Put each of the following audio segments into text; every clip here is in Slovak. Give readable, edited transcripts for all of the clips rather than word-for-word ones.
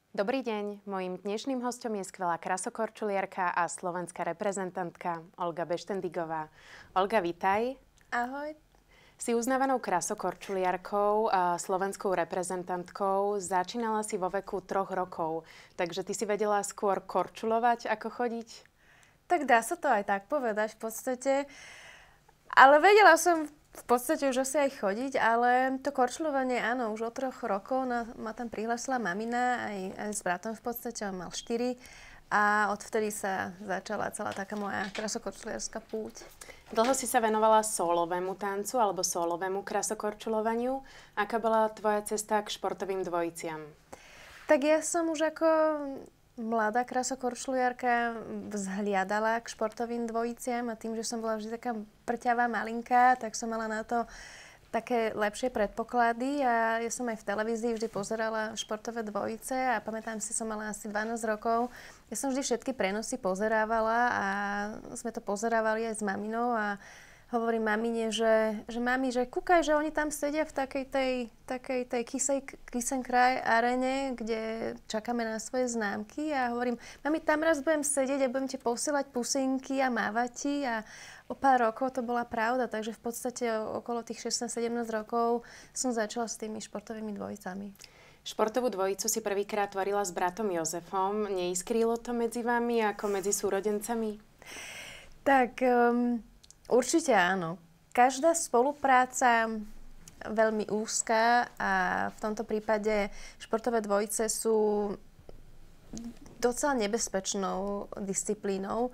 Dobrý deň, mojím dnešným hostom je skvelá krasokorčuliarka a slovenská reprezentantka Olga Beštendigová. Olga, vitaj. Ahoj. Si uznávanou krasokorčuliarkou a slovenskou reprezentantkou. Začínala si vo veku 3 rokov, takže ty si vedela skôr korčulovať, ako chodiť? Tak dá sa to aj tak povedať v podstate. Ale vedela som v podstate už asi aj chodiť, ale to korčulovanie, áno, už od 3 rokov ma tam prihlásila mamina, aj s bratom v podstate, on mal 4. A odvtedy sa začala celá taká moja krasokorčuliarská púť. Dlho si sa venovala sólovému tancu alebo sólovému krasokorčulovaniu. Aká bola tvoja cesta k športovým dvojiciam? Tak ja som už ako mladá krasokorčuliarka vzhliadala k športovým dvojiciam a tým, že som bola vždy taká prťavá malinká, tak som mala na to také lepšie predpoklady a ja som aj v televízii vždy pozerala športové dvojice a pamätám si, som mala asi 12 rokov. Ja som vždy všetky prenosy pozerávala a sme to pozerávali aj s maminou a hovorím mamine, že mami, že kúkaj, že oni tam sedia v takej tej Kisenkraj arene, kde čakáme na svoje známky a hovorím, mami, tam raz budem sedieť a budem ti posielať pusinky a mávať ti a o pár rokov to bola pravda, takže v podstate okolo tých 16-17 rokov som začala s tými športovými dvojicami. Športovú dvojicu si prvýkrát tvorila s bratom Jozefom. Neiskrilo to medzi vami ako medzi súrodencami? Tak určite áno. Každá spolupráca veľmi úzka a v tomto prípade športové dvojice sú docela nebezpečnou disciplínou.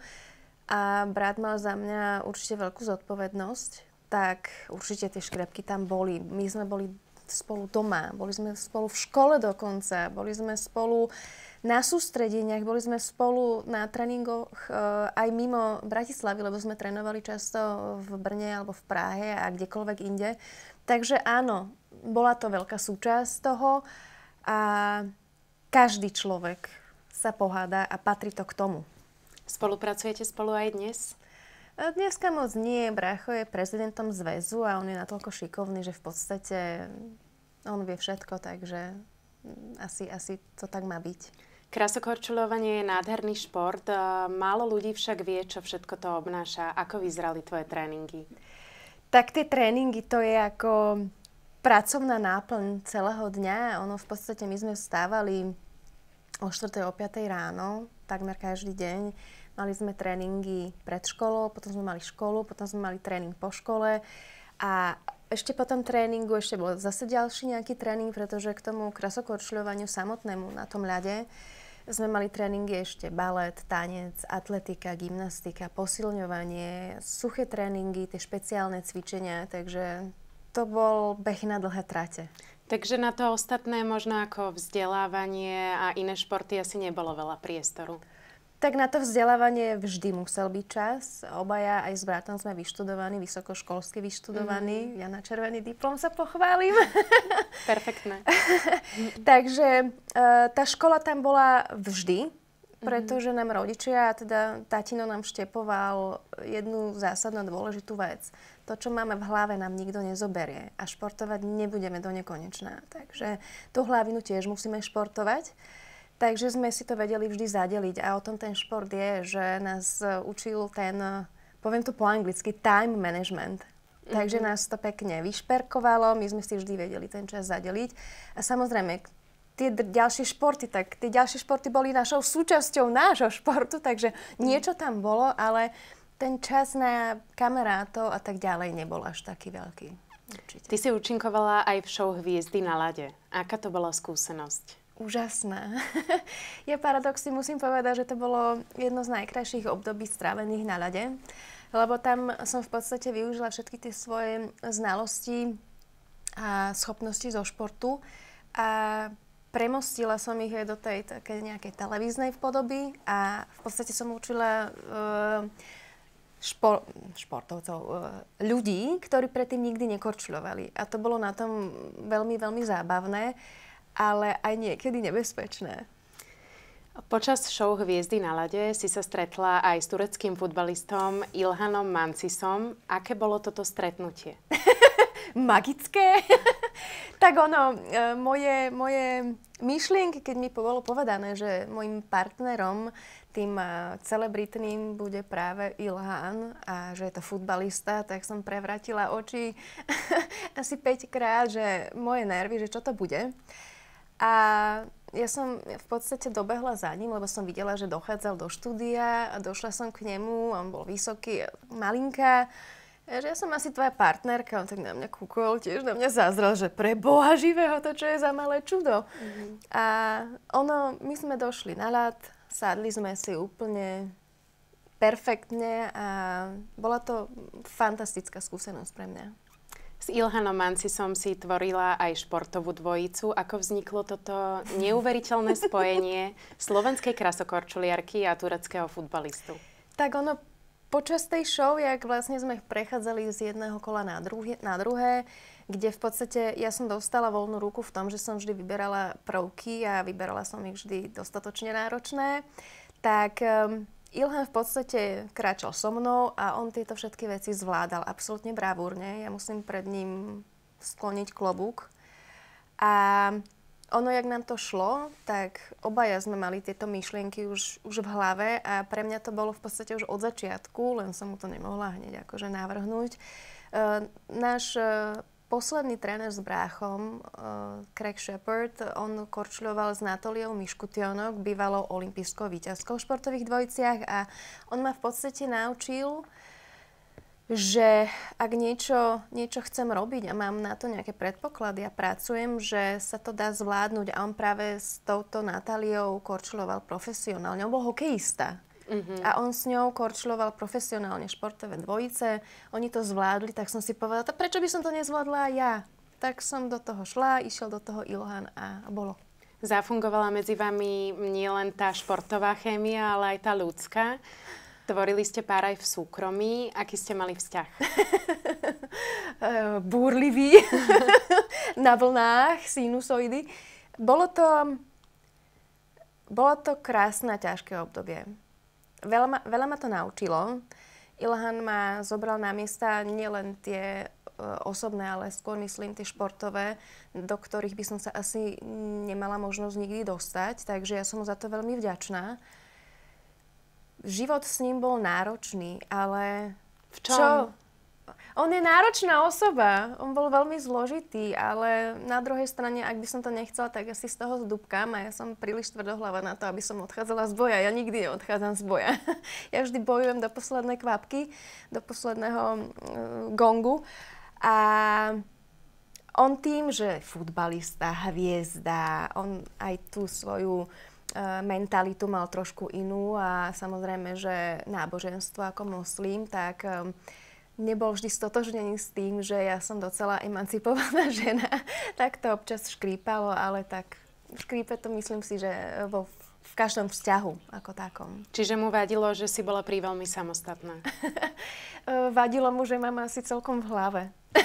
A brat mal za mňa určite veľkú zodpovednosť, tak určite tie škrepky tam boli. My sme boli spolu doma, boli sme spolu v škole dokonca, boli sme spolu na sústredeniach, boli sme spolu na tréningoch aj mimo Bratislavy, lebo sme trénovali často v Brne alebo v Prahe a kdekoľvek inde. Takže áno, bola to veľká súčasť toho a každý človek sa poháda a patrí to k tomu. Spolupracujete spolu aj dnes? Dneska moc nie. Brácho je prezidentom zväzu a on je natoľko šikovný, že v podstate on vie všetko, takže asi to tak má byť. Krasokorčuľovanie je nádherný šport. Málo ľudí však vie, čo všetko to obnáša. Ako vyzerali tvoje tréningy? Tak tie tréningy to je ako pracovná náplň celého dňa. Ono v podstate my sme vstávali o 4. o 5. ráno, takmer každý deň. Mali sme tréningy pred školou, potom sme mali školu, potom sme mali tréning po škole a ešte po tom tréningu ešte bol zase ďalší nejaký tréning, pretože k tomu krasokorčuľovaniu samotnému na tom ľade sme mali tréningy ešte balet, tanec, atletika, gymnastika, posilňovanie, suché tréningy, tie špeciálne cvičenia, takže to bol beh na dlhé trate. Takže na to ostatné, možno ako vzdelávanie a iné športy, asi nebolo veľa priestoru. Tak na to vzdelávanie vždy musel byť čas. Obaja aj s bratom sme vyštudovaní, vysokoškolsky vyštudovaní. Ja na červený diplom sa pochválim. Perfektné. Takže tá škola tam bola vždy, pretože nám rodičia, teda tatino nám štepoval jednu zásadnú dôležitú vec. To, čo máme v hlave, nám nikto nezoberie. A športovať nebudeme do nekonečná. Takže tú hlavinu tiež musíme športovať. Takže sme si to vedeli vždy zadeliť a o tom ten šport je, že nás učil ten, poviem to po anglicky, time management. Takže nás to pekne vyšperkovalo, my sme si vždy vedeli ten čas zadeliť. A samozrejme, tie ďalšie športy boli našou súčasťou nášho športu, takže niečo tam bolo, ale ten čas na kamarátov a tak ďalej nebol až taký veľký. Určite. Ty si účinkovala aj v show Hviezdy na ľade. Aká to bola skúsenosť? Úžasná. Ja paradoxne musím povedať, že to bolo jedno z najkrajších období strávených na ľade, lebo tam som v podstate využila všetky tie svoje znalosti a schopnosti zo športu a premostila som ich aj do tej také nejakej televíznej podoby a v podstate som učila športovcov, ľudí, ktorí predtým nikdy nekorčuľovali. A to bolo na tom veľmi, veľmi zábavné, ale aj niekedy nebezpečné. Počas show Hviezdy na ľade si sa stretla aj s tureckým futbalistom Ilhanom Mancisom. Aké bolo toto stretnutie? magické. Tak ono, moje myšlienky, keď mi bolo povedané, že môjim partnerom, tým celebritným, bude práve Ilhan a že je to futbalista, tak som prevratila oči asi 5 krát, že moje nervy, že čo to bude. A ja som v podstate dobehla za ním, lebo som videla, že dochádzal do štúdia a došla som k nemu, on bol vysoký, malinká. Že ja som asi tvoja partnerka, on tak na mňa kúkol, tiež na mňa zazrel, že pre Boha živého, to čo je za malé čudo. A my sme došli na ľad, sadli sme si úplne perfektne a bola to fantastická skúsenosť pre mňa. S Ilhanom Mancisom si tvorila aj športovú dvojicu. Ako vzniklo toto neuveriteľné spojenie slovenskej krasokorčuliarky a tureckého futbalistu? Tak ono, počas tej show, jak vlastne sme prechádzali z jedného kola na druhé, kde v podstate ja som dostala voľnú ruku v tom, že som vždy vyberala prvky a vyberala som ich vždy dostatočne náročné, tak Ilhan v podstate kráčal so mnou a on tieto všetky veci zvládal absolútne bravúrne. Ja musím pred ním skloniť klobúk. A ono, jak nám to šlo, tak obaja sme mali tieto myšlienky už v hlave a pre mňa to bolo v podstate už od začiatku, len som mu to nemohla hneď akože navrhnúť. Náš posledný tréner s bráchom, Craig Shepard, on korčľoval s Natáliou Miškutionok, bývalou olympijskou víťazkou v športových dvojiciach a on ma v podstate naučil, že ak niečo chcem robiť a mám na to nejaké predpoklady a pracujem, že sa to dá zvládnuť. A on práve s touto Natáliou korčuloval profesionálne. On bol hokejista. A on s ňou korčuloval profesionálne športové dvojice. Oni to zvládli, tak som si povedala, prečo by som to nezvládla ja? Tak som do toho šla, išiel do toho Ilhan a bolo. Zafungovala medzi vami nielen tá športová chémia, ale aj tá ľudská. Tvorili ste pár aj v súkromí. Aký ste mali vzťah? Búrlivý. Na vlnách, sinusoidy. Bolo to krásne a ťažké obdobie. Veľa ma to naučilo. Ilhan ma zobral na miesta nielen tie osobné, ale skôr myslím tie športové, do ktorých by som sa asi nemala možnosť nikdy dostať. Takže ja som mu za to veľmi vďačná. Život s ním bol náročný, ale v čom? On je náročná osoba. On bol veľmi zložitý, ale na druhej strane, ak by som to nechcela, tak asi z toho zdúbkam a ja som príliš tvrdohlava na to, aby som odchádzala z boja. Ja nikdy neodchádzam z boja. Ja vždy bojujem do poslednej kvapky, do posledného gongu. A on tým, že futbalista, hviezda, on aj tú svoju mentalitu mal trošku inú a samozrejme, že náboženstvo ako moslim, tak nebol vždy stotožnený s tým, že ja som docela emancipovaná žena. Tak to občas škrípalo, ale tak škrípe to myslím si, že v každom vzťahu ako takom. Čiže mu vadilo, že si bola veľmi samostatná? Vadilo mu, že mám asi celkom v hlave.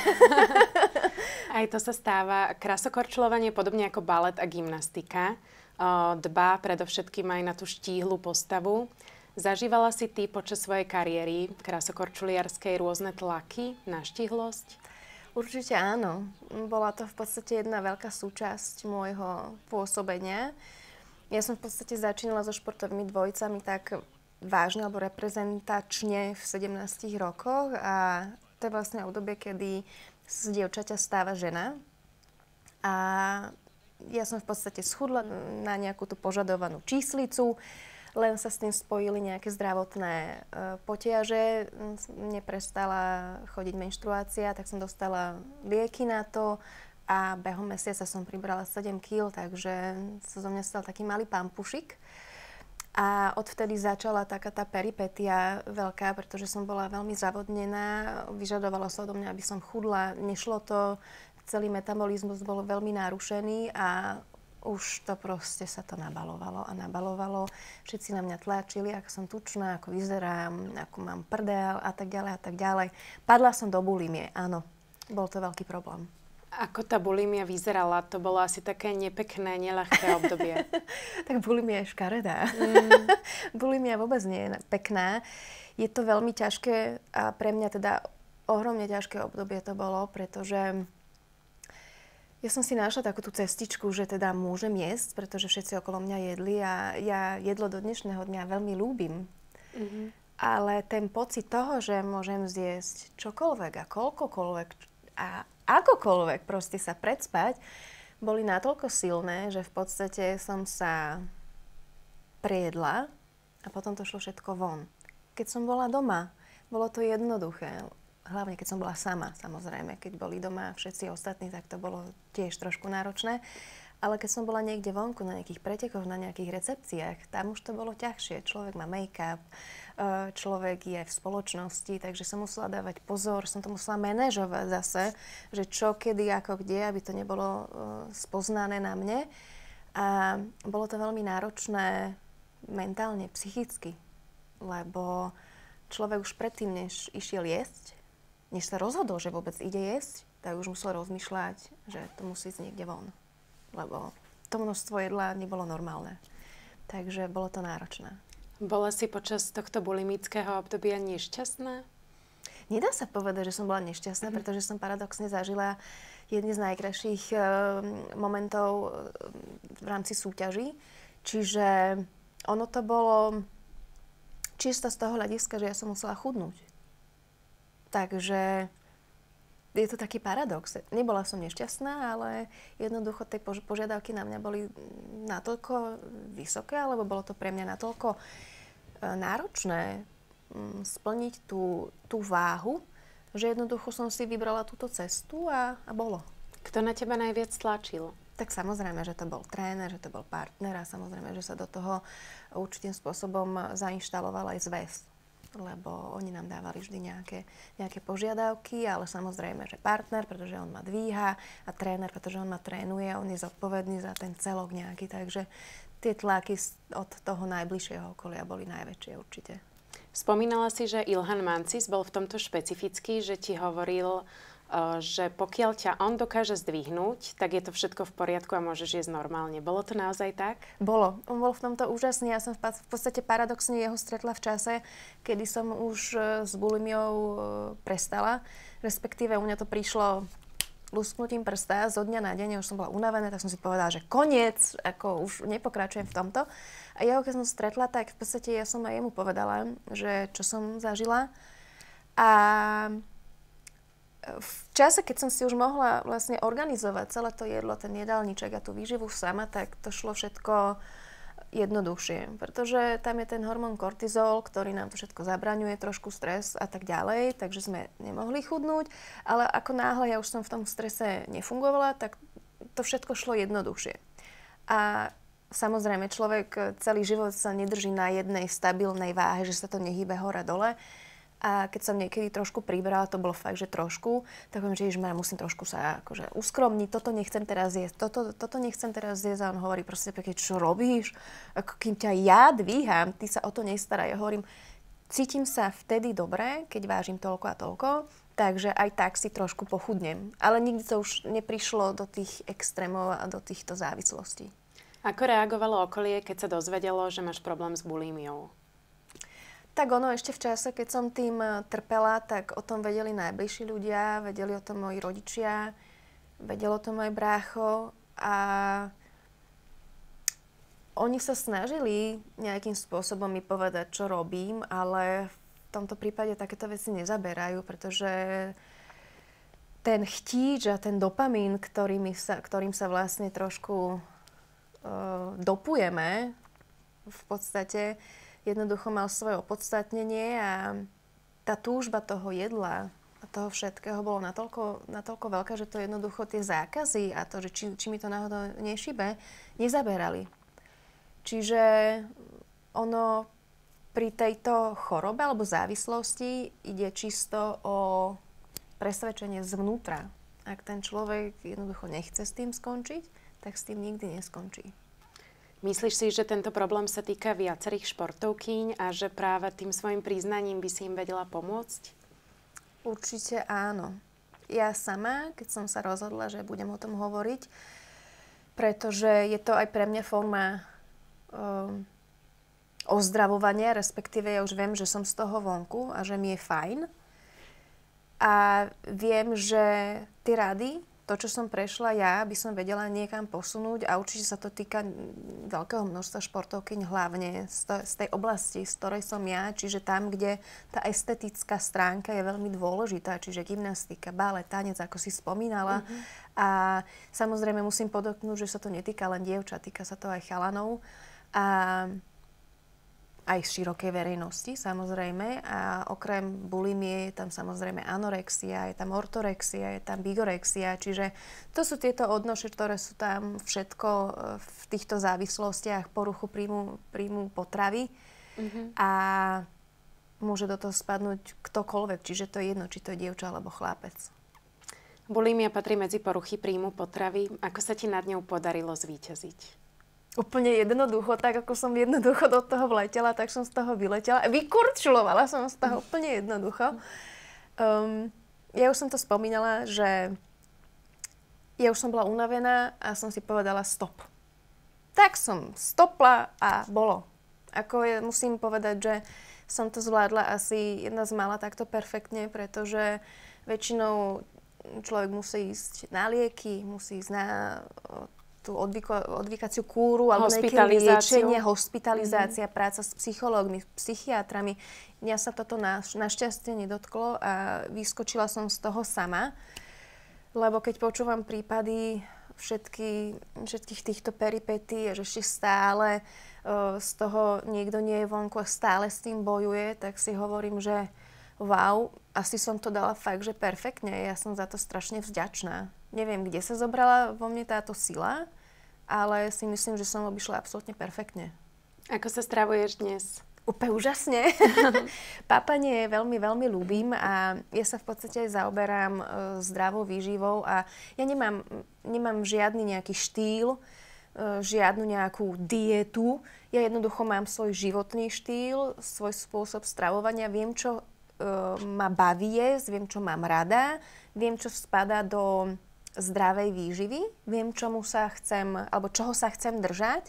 Aj to sa stáva. Krasokorčľovanie, podobne ako balet a gymnastika, dbá predovšetkým aj na tú štíhlu postavu. Zažívala si ty počas svojej kariéry krasokorčuliarskej rôzne tlaky na štíhlosť? Určite áno. Bola to v podstate jedna veľká súčasť môjho pôsobenia. Ja som v podstate začínala so športovými dvojicami tak vážne alebo reprezentačne v 17 rokoch a to je vlastne obdobie, kedy z dievčaťa stáva žena. A ja som v podstate schudla na nejakú tú požadovanú číslicu, len sa s tým spojili nejaké zdravotné potiaže, neprestala chodiť menštruácia, tak som dostala lieky na to a behom mesiaca som pribrala 7 kg, takže sa zo mňa stal taký malý pampušik. A odvtedy začala taká tá peripetia veľká, pretože som bola veľmi zavodnená, vyžadovalo sa odo mňa, aby som chudla, nešlo to, celý metabolizmus bol veľmi narušený a už to proste sa to nabalovalo a nabalovalo. Všetci na mňa tlačili, ako som tučná, ako vyzerám, ako mám prdel a tak ďalej a tak ďalej. Padla som do bulimie, áno, bol to veľký problém. Ako tá bulimia vyzerala? To bolo asi také nepekné, neľahké obdobie. Tak bulimia je škaredá. Bulimia vôbec nie je pekná. Je to veľmi ťažké a pre mňa teda ohromne ťažké obdobie to bolo, pretože ja som si našla takú tú cestičku, že teda môžem jesť, pretože všetci okolo mňa jedli a ja jedlo do dnešného dňa veľmi ľúbim. Mm-hmm. Ale ten pocit toho, že môžem zjesť čokoľvek a koľkokoľvek a akokoľvek proste sa predspať, boli natoľko silné, že v podstate som sa prejedla a potom to šlo všetko von. Keď som bola doma, bolo to jednoduché. Hlavne, keď som bola sama, samozrejme. Keď boli doma všetci ostatní, tak to bolo tiež trošku náročné. Ale keď som bola niekde vonku, na nejakých pretekoch, na nejakých recepciách, tam už to bolo ťažšie. Človek má make-up, človek je v spoločnosti, takže som musela dávať pozor, som to musela manažovať zase, že čo, kedy, ako, kde, aby to nebolo spoznané na mne. A bolo to veľmi náročné mentálne, psychicky, lebo človek už predtým, než išiel jesť, než sa rozhodol, že vôbec ide jesť, tak už musel rozmýšľať, že to musí ísť niekde von. Lebo to množstvo jedla nebolo normálne. Takže bolo to náročné. Bola si počas tohto bulimického obdobia nešťastná? Nedá sa povedať, že som bola nešťastná, pretože som paradoxne zažila jedny z najkrajších momentov v rámci súťaží. Čiže ono to bolo čisto z toho hľadiska, že ja som musela chudnúť. Takže je to taký paradox. Nebola som nešťastná, ale jednoducho tie požiadavky na mňa boli natoľko vysoké, alebo bolo to pre mňa natoľko náročné splniť tú váhu, že jednoducho som si vybrala túto cestu a bolo. Kto na teba najviac tlačil? Tak samozrejme, že to bol tréner, že to bol partner a samozrejme, že sa do toho určitým spôsobom zainštaloval aj zväz. Lebo oni nám dávali vždy nejaké požiadavky, ale samozrejme, že partner, pretože on ma dvíha a tréner, pretože on ma trénuje, on je zodpovedný za ten celok nejaký, takže tie tlaky od toho najbližšieho okolia boli najväčšie určite. Spomínala si, že Ilhan Mancis bol v tomto špecifický, že ti hovoril, že pokiaľ ťa on dokáže zdvihnúť, tak je to všetko v poriadku a môžeš jesť normálne. Bolo to naozaj tak? Bolo. On bol v tomto úžasný. Ja som v podstate paradoxne jeho stretla v čase, kedy som už s bulimiou prestala. Respektíve u mňa to prišlo lusknutím prsta zo dňa na deň. Už som bola unavená, tak som si povedala, že koniec, ako už nepokračujem v tomto. A jeho, keď som stretla, tak v podstate ja som aj jemu povedala, že čo som zažila. A v čase, keď som si už mohla vlastne organizovať celé to jedlo, ten jedálniček a tú výživu sama, tak to šlo všetko jednoduchšie. Pretože tam je ten hormón kortizol, ktorý nám to všetko zabraňuje, trošku stres a tak ďalej, takže sme nemohli chudnúť. Ale ako náhle ja už som v tom strese nefungovala, tak to všetko šlo jednoduchšie. A samozrejme, človek celý život sa nedrží na jednej stabilnej váhe, že sa to nehýbe hore-dole. A keď som niekedy trošku pribrala, to bolo fakt, že trošku, tak poviem, že ježišmarja, musím trošku sa akože uskromniť, toto nechcem teraz jesť, toto nechcem teraz jesť. A on hovorí proste pekne, čo robíš? Ako kým ťa ja dvíham, ty sa o to nestaraj. Ja hovorím, cítim sa vtedy dobre, keď vážim toľko a toľko, takže aj tak si trošku pochudnem. Ale nikdy to už neprišlo do tých extrémov a do týchto závislostí. Ako reagovalo okolie, keď sa dozvedelo, že máš problém s bulímiou? Tak ono ešte v čase, keď som tým trpela, tak o tom vedeli najbližší ľudia, vedeli o tom moji rodičia, vedel o tom aj brácho a oni sa snažili nejakým spôsobom mi povedať, čo robím, ale v tomto prípade takéto veci nezaberajú, pretože ten chtíč a ten dopamín, ktorým sa vlastne trošku dopujeme, v podstate jednoducho mal svoje opodstatnenie a tá túžba toho jedla a toho všetkého bolo natoľko veľká, že to jednoducho tie zákazy a to, že či mi to náhodou nešibe, nezaberali. Čiže ono pri tejto chorobe alebo závislosti ide čisto o presvedčenie zvnútra. Ak ten človek jednoducho nechce s tým skončiť, tak s tým nikdy neskončí. Myslíš si, že tento problém sa týka viacerých športovkýň a že práve tým svojim priznaním by si im vedela pomôcť? Určite áno. Ja sama, keď som sa rozhodla, že budem o tom hovoriť, pretože je to aj pre mňa forma ozdravovania, respektíve ja už viem, že som z toho vonku a že mi je fajn. A viem, že tie rady, to, čo som prešla ja, by som vedela niekam posunúť a určite sa to týka veľkého množstva športovkyň, hlavne z tej oblasti, z ktorej som ja, čiže tam, kde tá estetická stránka je veľmi dôležitá, čiže gymnastika, balet, tanec, ako si spomínala. A samozrejme musím podotknúť, že sa to netýka len dievčat, týka sa to aj chalanov. A aj širokej verejnosti, samozrejme. A okrem bulimie je tam samozrejme anorexia, je tam ortorexia, je tam bigorexia. Čiže to sú tieto odnoše, ktoré sú tam všetko v týchto závislostiach, poruchu príjmu potravy. A môže do toho spadnúť ktokoľvek, čiže to je jedno, či to je dievča alebo chlapec. Bulimia patrí medzi poruchy príjmu potravy. Ako sa ti nad ňou podarilo zvíťaziť? Úplne jednoducho, tak ako som jednoducho do toho vletela, tak som z toho vyletela. Vykurčulovala som z toho úplne jednoducho. Ja už som to spomínala, že ja už som bola unavená a som si povedala stop. Tak som stopla a bolo. Musím povedať, že som to zvládla asi jedna z mála takto perfektne, pretože väčšinou človek musí ísť na lieky, musí ísť na tú odvykaciu kúru alebo nejaké liečenie, hospitalizácia, práca s psychológmi, psychiatrami. Mňa sa toto našťastie nedotklo a vyskočila som z toho sama, lebo keď počúvam prípady všetkých týchto peripetí, že ešte stále z toho niekto nie je vonku a stále s tým bojuje, tak si hovorím, že wow, asi som to dala fakt, že perfektne. Ja som za to strašne vďačná. Neviem, kde sa zobrala vo mne táto sila, ale si myslím, že som obišla absolútne perfektne. Ako sa stravuješ dnes? Úplne úžasne. Papanie veľmi, veľmi ľúbim a ja sa v podstate aj zaoberám zdravou výživou a ja nemám žiadny nejaký štýl, žiadnu nejakú dietu. Ja jednoducho mám svoj životný štýl, svoj spôsob stravovania, viem, čo ma baví jesť, viem, čo mám rada, viem, čo spadá do zdravej výživy, viem, čoho sa chcem držať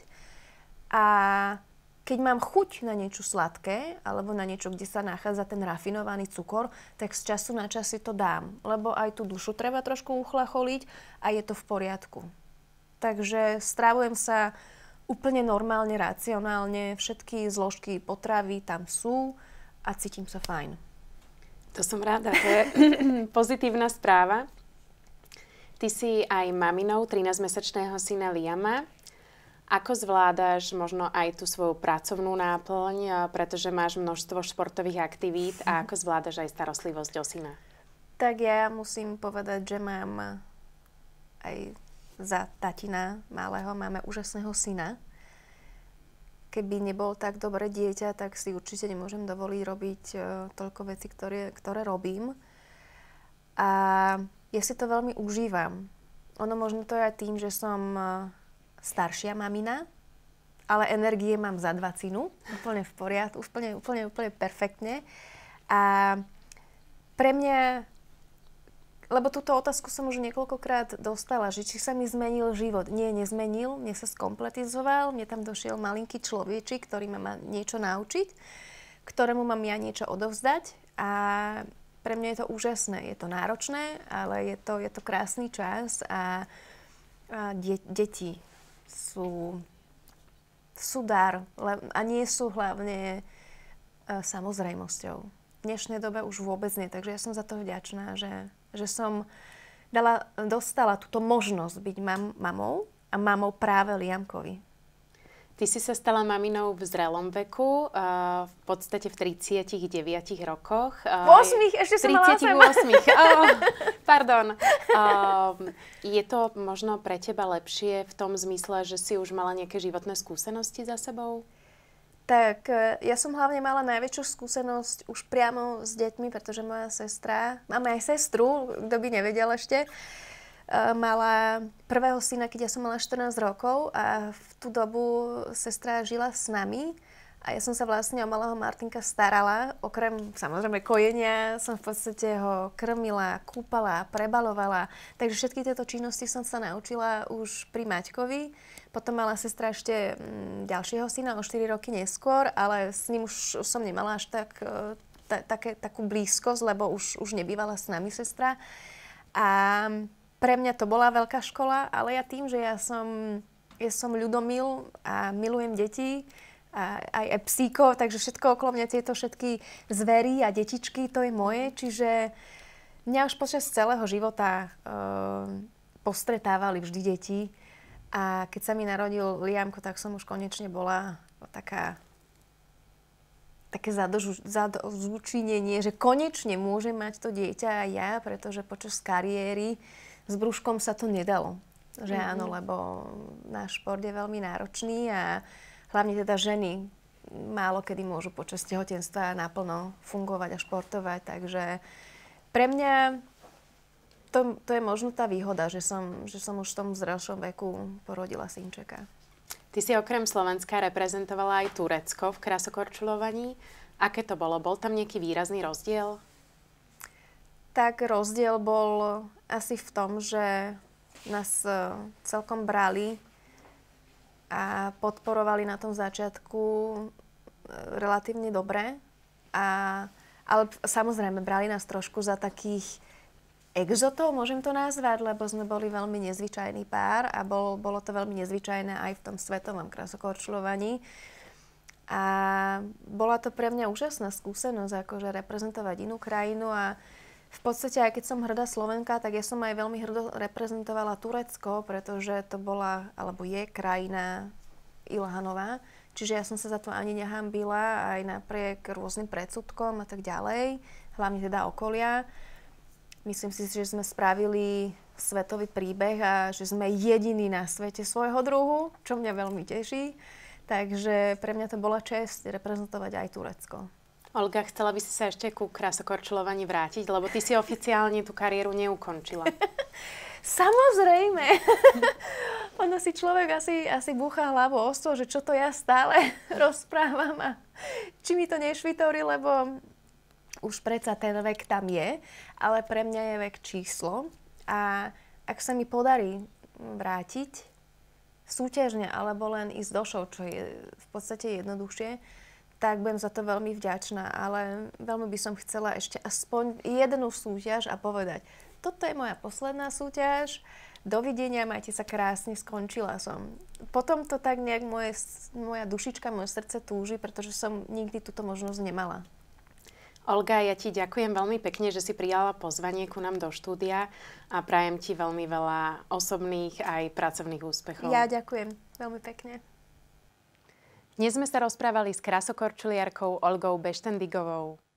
a keď mám chuť na niečo sladké alebo na niečo, kde sa nachádza ten rafinovaný cukor, tak z času na čas si to dám, lebo aj tú dušu treba trošku uchlacholiť a je to v poriadku. Takže stravujem sa úplne normálne, racionálne, všetky zložky potravy tam sú a cítim sa fajn. To som rada, to je pozitívna správa. Ty si aj maminou 13-mesačného syna Liama. Ako zvládaš možno aj tú svoju pracovnú náplň, pretože máš množstvo športových aktivít a ako zvládaš aj starostlivosť o syna? Tak ja musím povedať, že mám aj za tatina malého, máme úžasného syna. Keby nebol tak dobré dieťa, tak si určite nemôžem dovoliť robiť toľko vecí, ktoré robím. A ja si to veľmi užívam. Ono možno to je aj tým, že som staršia mamina, ale energie mám za 20, úplne v poriadku, úplne perfektne. A pre mňa, lebo túto otázku som už niekoľkokrát dostala, že či sa mi zmenil život. Nie, nezmenil, mne sa skompletizoval, mne tam došiel malinký človečik, ktorý ma má niečo naučiť, ktorému mám ja niečo odovzdať a pre mňa je to úžasné. Je to náročné, ale je to krásny čas a deti sú dar a nie sú hlavne samozrejmosťou. V dnešnej dobe už vôbec nie, takže ja som za to vďačná, že som dostala túto možnosť byť mamou a mamou práve Liamkovi. Ty si sa stala maminou v zrelom veku, v podstate v 39 rokoch. V 8, ešte som mala 38. Pardon. Je to možno pre teba lepšie v tom zmysle, že si už mala nejaké životné skúsenosti za sebou? Tak ja som hlavne mala najväčšiu skúsenosť už priamo s deťmi, pretože moja sestra, máme aj sestru, kto by nevedel ešte, mala prvého syna, keď ja som mala 14 rokov a v tú dobu sestra žila s nami a ja som sa vlastne o malého Martinka starala. Okrem samozrejme kojenia som v podstate ho krmila, kúpala, prebalovala. Takže všetky tieto činnosti som sa naučila už pri Maťkovi. Potom mala sestra ešte ďalšieho syna o 4 roky neskôr, ale s ním už som nemala až takú blízkosť, lebo už nebývala s nami sestra. A pre mňa to bola veľká škola, ale ja tým, že ja som ľudomil a milujem deti, a aj psíkov, takže všetko okolo mňa, tieto všetky zvery a detičky, to je moje. Čiže mňa už počas celého života postretávali vždy deti. A keď sa mi narodil Liamko, tak som už konečne bola také zadozučinenie, že konečne môžem mať to dieťa aj ja, pretože počas kariéry s brúškom sa to nedalo. Že áno, lebo náš šport je veľmi náročný a hlavne teda ženy málo kedy môžu počas tehotenstva naplno fungovať a športovať. Takže pre mňa to je možno tá výhoda, že som už v tom zrelšom veku porodila synčeka. Ty si okrem Slovenska reprezentovala aj Turecko v krasokorčuľovaní. Aké to bolo? Bol tam nejaký výrazný rozdiel? Tak rozdiel bol asi v tom, že nás celkom brali a podporovali na tom začiatku relatívne dobre. Ale samozrejme, brali nás trošku za takých exotov, môžem to nazvať, lebo sme boli veľmi nezvyčajný pár a bolo to veľmi nezvyčajné aj v tom svetovom krasokorčuľovaní. A bola to pre mňa úžasná skúsenosť, akože reprezentovať inú krajinu a v podstate, aj keď som hrdá Slovenka, tak ja som aj veľmi hrdo reprezentovala Turecko, pretože to bola, alebo je krajina Ilhanová. Čiže ja som sa za to ani nehambila, aj napriek rôznym predsudkom a tak ďalej, hlavne teda okolia. Myslím si, že sme spravili svetový príbeh a že sme jediní na svete svojho druhu, čo mňa veľmi teší. Takže pre mňa to bola česť reprezentovať aj Turecko. Olga, chcela by si sa ešte ku krasokorčuľovaní vrátiť, lebo ty si oficiálne tú kariéru neukončila. Samozrejme. Ono si človek asi búcha hlavou o stôl, že čo to ja stále rozprávam a či mi to nešvitorí, lebo už predsa ten vek tam je, ale pre mňa je vek číslo. A ak sa mi podarí vrátiť súťažne alebo len ísť do show, čo je v podstate jednoduchšie, tak budem za to veľmi vďačná. Ale veľmi by som chcela ešte aspoň jednu súťaž a povedať, toto je moja posledná súťaž, dovidenia, majte sa krásne, skončila som. Potom to tak nejak moja dušička, moje srdce túži, pretože som nikdy túto možnosť nemala. Olga, ja ti ďakujem veľmi pekne, že si prijala pozvanie ku nám do štúdia a prajem ti veľmi veľa osobných aj pracovných úspechov. Ja ďakujem veľmi pekne. Dnes sme sa rozprávali s krasokorčuliarkou Olgou Beštendigovou.